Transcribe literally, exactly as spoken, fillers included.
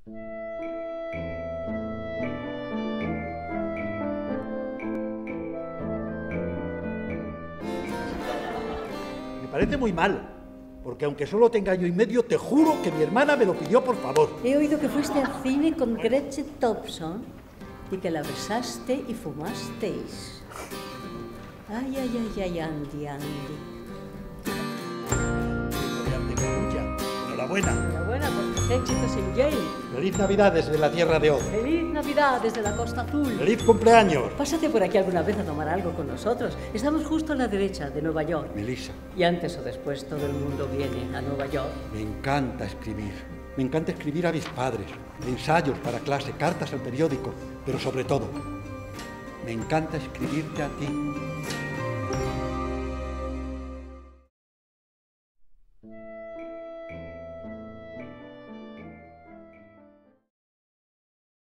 Me parece muy mal, porque aunque solo tenga año y medio, te juro que mi hermana me lo pidió por favor. He oído que fuiste al cine con Gretchen Thompson y que la besaste y fumasteis. Ay, ay, ay, ay, Andy, Andy. Enhorabuena. Enhorabuena por tus éxitos en Yale. Feliz Navidad desde la Tierra de Oz. Feliz Navidad desde la Costa Azul. Feliz cumpleaños. Pásate por aquí alguna vez a tomar algo con nosotros. Estamos justo a la derecha de Nueva York. Melissa. Y antes o después todo el mundo viene a Nueva York. Me encanta escribir. Me encanta escribir a mis padres, ensayos para clase, cartas al periódico, pero sobre todo, me encanta escribirte a ti.